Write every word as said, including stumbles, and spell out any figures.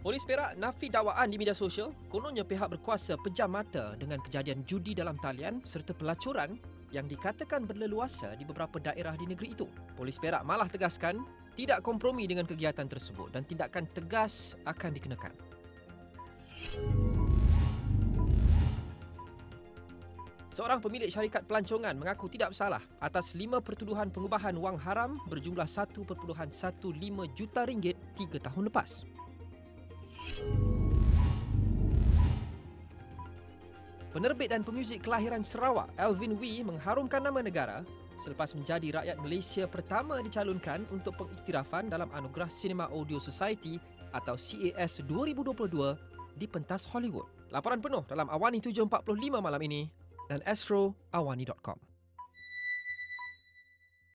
Polis Perak nafi dakwaan di media sosial. Kononnya pihak berkuasa pejam mata dengan kejadian judi dalam talian serta pelacuran yang dikatakan berleluasa di beberapa daerah di negeri itu. Polis Perak malah tegaskan tidak kompromi dengan kegiatan tersebut dan tindakan tegas akan dikenakan. Seorang pemilik syarikat pelancongan mengaku tidak bersalah atas lima pertuduhan pengubahan wang haram berjumlah satu perpuluhan satu lima juta ringgit tiga tahun lepas. Penerbit dan pemuzik kelahiran Sarawak, Alvin Wee, mengharumkan nama negara selepas menjadi rakyat Malaysia pertama dicalonkan untuk pengiktirafan dalam Anugerah Cinema Audio Society atau C A S dua ribu dua puluh dua di pentas Hollywood. Laporan penuh dalam Awani tujuh empat puluh lima malam ini dan astro awani dot com.